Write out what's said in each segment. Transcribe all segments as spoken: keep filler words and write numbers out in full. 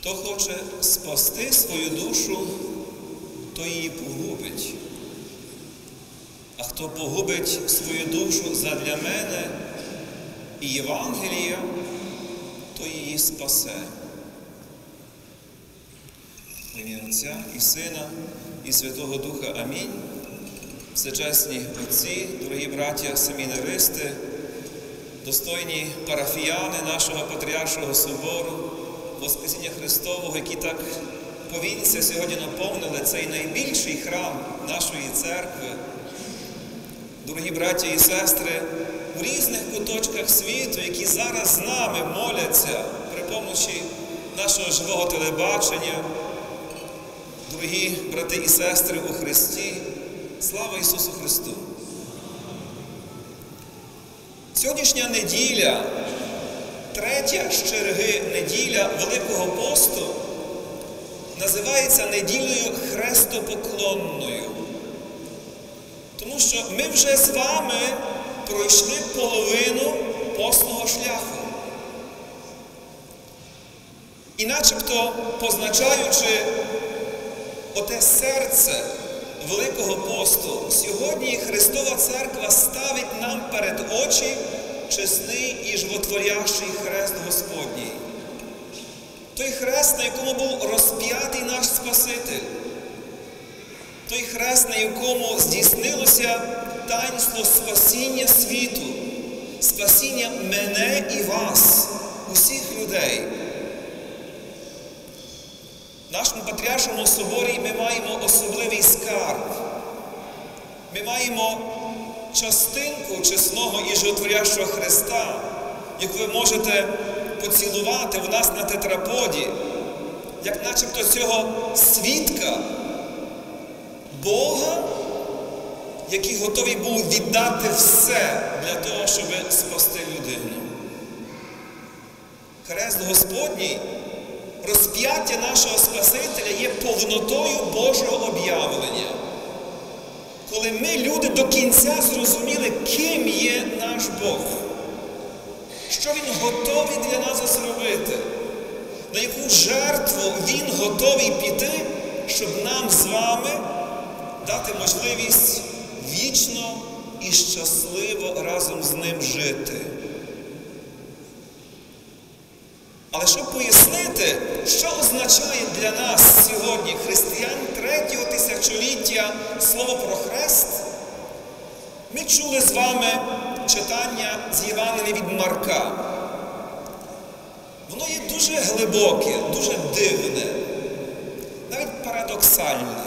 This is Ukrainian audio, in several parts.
Хто хоче спасти свою душу, то її погубить. А хто погубить свою душу задля мене і Євангелія, то її спасе. В ім'я Отця і Сина, і Святого Духа. Амінь. Всечесні отці, дорогі браття семінаристи, достойні парафіяни нашого Патріаршого собору, Воскресіння Христового, які так повінця сьогодні наповнили цей найбільший храм нашої церкви. Дорогі браття і сестри, у різних куточках світу, які зараз з нами моляться при помочі нашого живого телебачення. Дорогі брати і сестри у Христі, слава Ісусу Христу! Сьогоднішня неділя, третя з черги неділя Великого посту, називається неділею хрестопоклонною. Тому що ми вже з вами пройшли половину постного шляху. І начебто, позначаючи оте серце Великого посту, сьогодні Христова Церква ставить нам перед очі чесний і животворящий хрест Господній. Той хрест, на якому був розп'ятий наш Спаситель. Той хрест, на якому здійснилося таїнство спасіння світу, спасіння мене і вас, усіх людей. В нашому Патріаршому соборі ми маємо особливий скарб. Ми маємо частинку чесного і животворящого Христа, яку ви можете поцілувати в нас на тетраподі, як начебто цього свідка Бога, який готовий був віддати все для того, щоб спасти людину. Хрест Господній, розп'яття нашого Спасителя є повнотою Божого об'явлення. Коли ми, люди, до кінця зрозуміли, ким є наш Бог, що Він готовий для нас зробити, на яку жертву Він готовий піти, щоб нам з вами дати можливість вічно і щасливо разом з Ним жити. Але щоб пояснити, що означає для нас сьогодні, християн третього тисячоліття, слово про хрест, ми чули з вами читання з Євангелія від Марка. Воно є дуже глибоке, дуже дивне, навіть парадоксальне.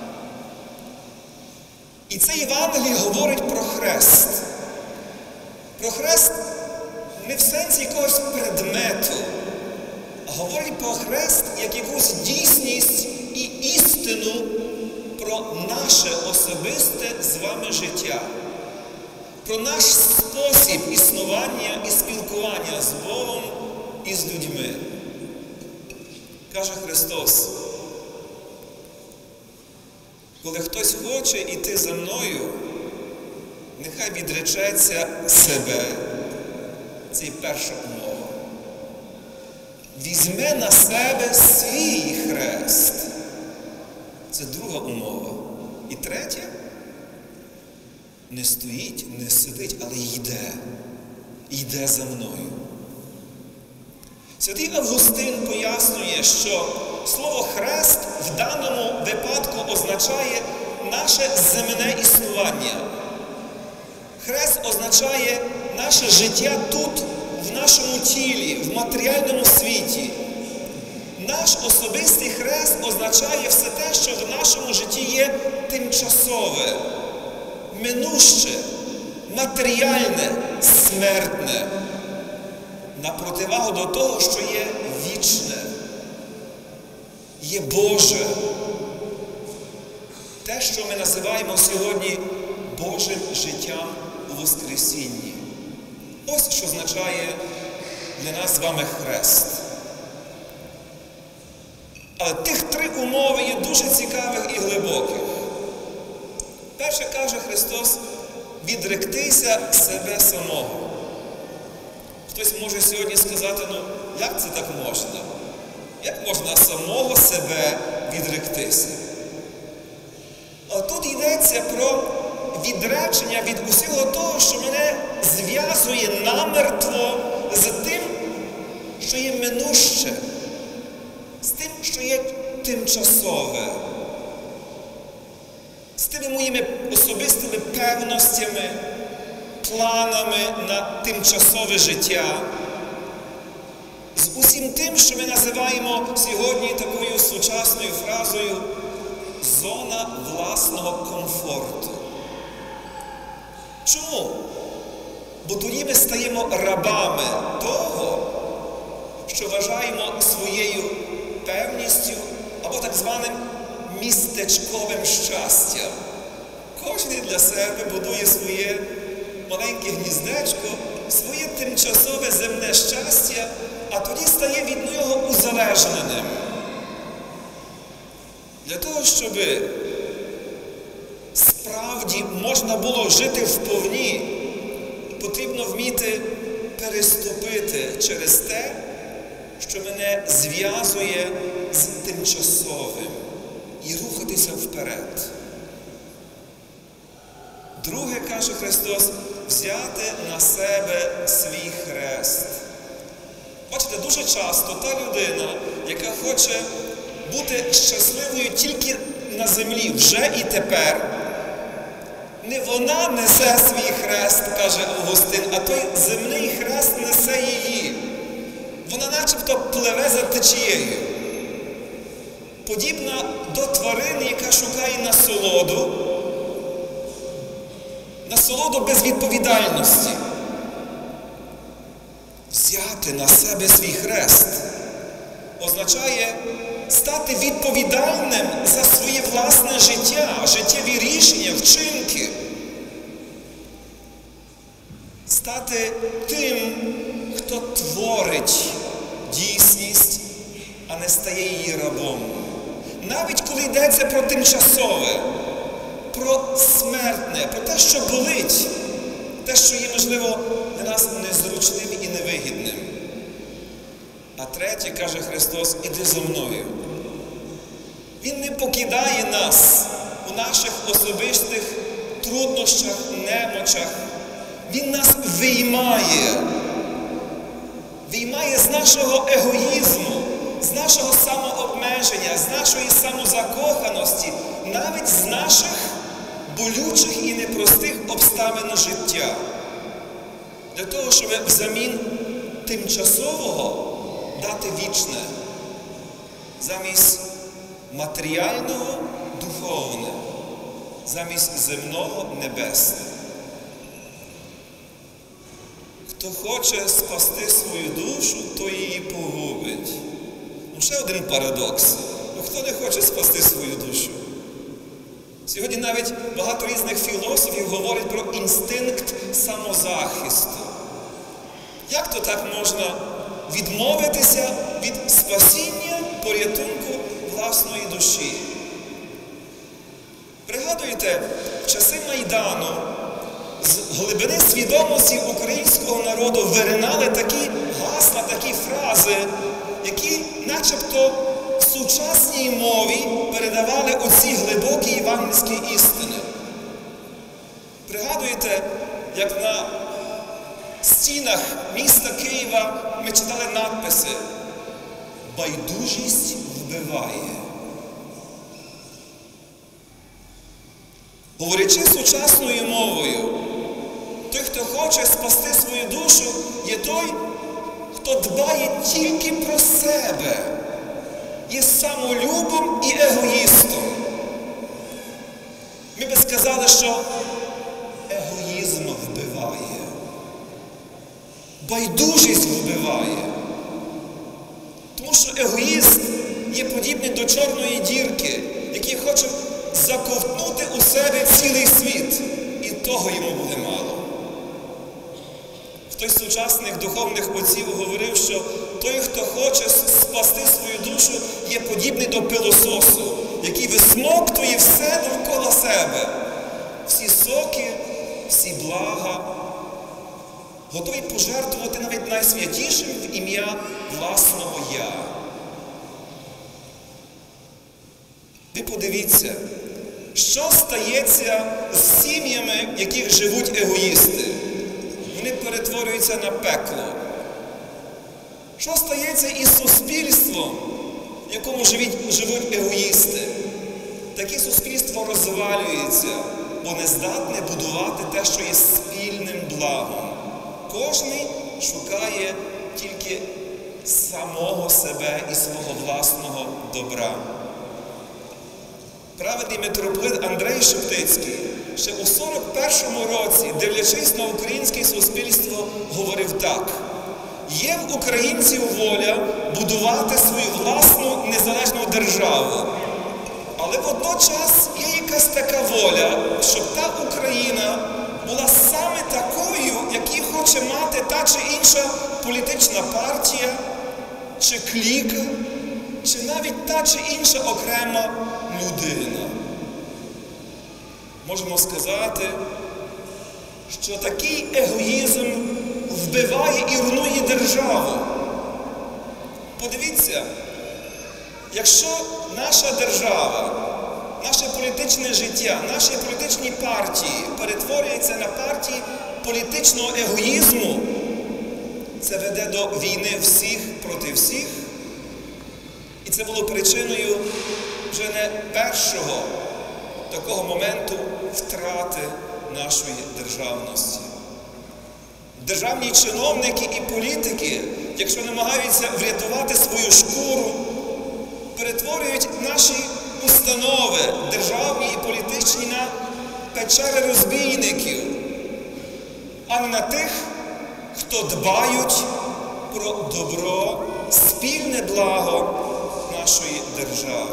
І це Євангеліє говорить про хрест. Про хрест не в сенсі якогось предмету, а говорить про хрест як якусь дійсність і істину про наше особисте з вами життя. Про наш спосіб існування і спілкування з Богом і з людьми. Каже Христос: коли хтось хоче йти за мною, нехай відречеться себе. Це і перша умова. Візьме на себе свій хрест. Це друга умова. І третя – не стоїть, не сидить, але йде. Йде за мною. Святий Августин пояснює, що слово «хрест» в даному випадку означає наше земне існування. Хрест означає наше життя тут, в нашому тілі, в матеріальному світі. Наш особистий хрест означає все те, що в нашому житті є тимчасове, минуще, матеріальне, смертне, на противагу до того, що є вічне, є Боже. Те, що ми називаємо сьогодні Божим життям у Воскресінні. Ось що означає для нас з вами хрест. Але тих три умови є дуже цікавих і глибоких. Перше, каже Христос, відректися себе самого. Хтось може сьогодні сказати, ну, як це так можна? Як можна самого себе відректися? А тут йдеться про відречення від усього того, що мене зв'язує намертво з тим, що є минуще, з тим, що є тимчасове, з тими моїми особистими певностями, планами на тимчасове життя, з усім тим, що ми називаємо сьогодні такою сучасною фразою «зона власного комфорту». Чому? Бо тоді ми стаємо рабами того, що вважаємо своєю певністю або так званим містечковим щастям. Кожен для себе будує своє маленьке гніздечко, своє тимчасове земне щастя, а тоді стає від нього узалежненим. Для того, щоб справді можна було жити вповні, потрібно вміти переступити через те, що мене зв'язує з тимчасовим, і рухатися вперед. Друге, каже Христос, взяти на себе свій хрест. Бачите, дуже часто та людина, яка хоче бути щасливою тільки на землі, вже і тепер, не вона несе свій хрест, каже Августин, а той земний хрест несе її. Вона начебто пливе за течією. Подібна до тварини, яка шукає насолоду, насолоду безвідповідальності. Взяти на себе свій хрест означає стати відповідальним за своє власне життя, життєві рішення, вчинки. Стати тим, хто творить дійсність, а не стає її рабом. Навіть коли йдеться про тимчасове, про смертне, про те, що болить, те, що є, можливо, для нас незручним і невигідним. А третє, каже Христос, іди зо мною. Він не покидає нас у наших особистих труднощах, немочах. Він нас виймає. Виймає з нашого егоїзму, з нашого самообмеження, з нашої самозакоханості, навіть з наших болючих і непростих обставин життя. Для того, щоб взамін тимчасового дати вічне, замість матеріального – духовне, замість земного – небесне. Хто хоче спасти свою душу, то її погубить. Ну, ще один парадокс. Ну, хто не хоче спасти свою душу? Сьогодні навіть багато різних філософів говорять про інстинкт самозахисту. Як то так можна відмовитися від спасіння, порятунку власної душі? Пригадуєте, в часи Майдану з глибини свідомості українського народу виринали такі гасла, такі фрази, які начебто в сучасній мові передавали оці глибокі євангельські істини. Пригадуєте, як на стінах міста Києва ми читали надписи «Байдужість вбиває». Говорячи сучасною мовою, той, хто хоче спасти свою душу, є той, хто дбає тільки про себе, є самолюбом і егоїстом. Ми би сказали, що егоїзм вбиває, байдужість вбиває. Тому що егоїст є подібний до чорної дірки, який хоче заковтнути у себе цілий світ, і того йому буде мало. Хтось з сучасних духовних отців говорив, що той, хто хоче спасти свою душу, є подібний до пилососу, який висмоктує все довкола себе. Всі соки, всі блага, готовий пожертвувати навіть найсвятішим в ім'я власного «я». Ви подивіться, що стається з сім'ями, в яких живуть егоїсти. Вони перетворюються на пекло. Що стається із суспільством, в якому живуть, живуть егоїсти? Таке суспільство розвалюється, бо не здатне будувати те, що є спільним благом. Кожний шукає тільки самого себе і свого власного добра. Праведний митрополит Андрей Шептицький ще у сорок першому році, дивлячись на українське суспільство, говорив так: «Є в українців воля будувати свою власну незалежну державу, але водночас є якась така воля, щоб та Україна була саме такою, як її хоче мати та чи інша політична партія, чи кліка, чи навіть та чи інша окрема людина». Можемо сказати, що такий егоїзм вбиває і руйнує державу. Подивіться, якщо наша держава, наше політичне життя, наші політичні партії перетворюються на партії політичного егоїзму, це веде до війни всіх проти всіх. І це було причиною вже не першого такого моменту втрати нашої державності. Державні чиновники і політики, якщо намагаються врятувати свою шкуру, перетворюють наші установи, державні і політичні, на печери розбійників, а не на тих, хто дбають про добро, спільне благо нашої держави.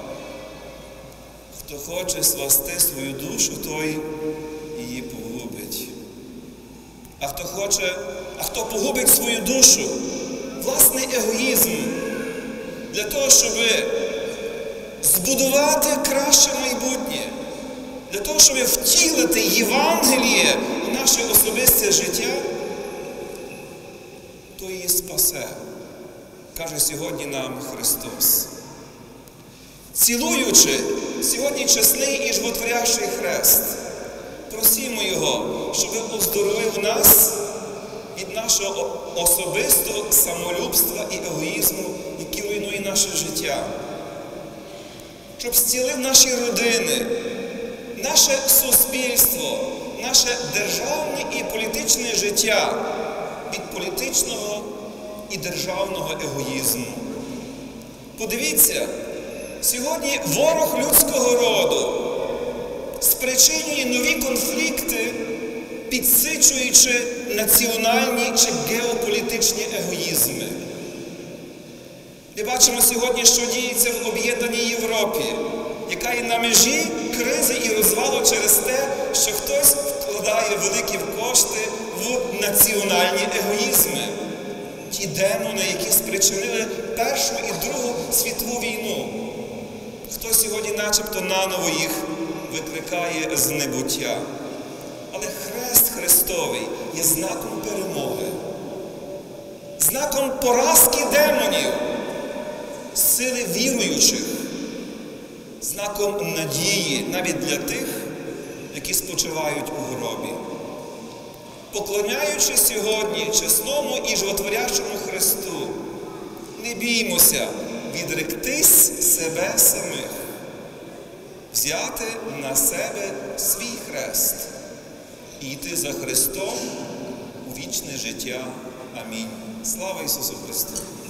Хто хоче спасти свою душу, той її погубить. А хто хоче, а хто погубить свою душу, власний егоїзм, для того, щоб збудувати краще майбутнє, для того, щоб втілити Євангеліє у наше особисте життя, то її спасе, каже сьогодні нам Христос. Цілуючи сьогодні чесний і животворящий хрест, просімо Його, щоб оздоровив нас від нашого особистого самолюбства і егоїзму, який руйнує наше життя. Щоб зцілив наші родини, наше суспільство, наше державне і політичне життя від політичного і державного егоїзму. Подивіться, сьогодні ворог людського роду спричинює нові конфлікти, підсичуючи національні чи геополітичні егоїзми. Ми бачимо сьогодні, що діється в об'єднаній Європі, яка є на межі кризи і розвалу через те, що хтось вкладає великі кошти в національні егоїзми. Ті демони, які спричинили Першу і Другу світову війну. Хто сьогодні начебто наново їх викликає з небуття. Але хрест Христовий є знаком перемоги, знаком поразки демонів, сили віруючих, знаком надії навіть для тих, які спочивають у гробі. Поклоняючи сьогодні чесному і животворящому Христу, не біймося відректись себе самих, взяти на себе свій хрест і йти за Христом у вічне життя. Амінь. Слава Ісусу Христу!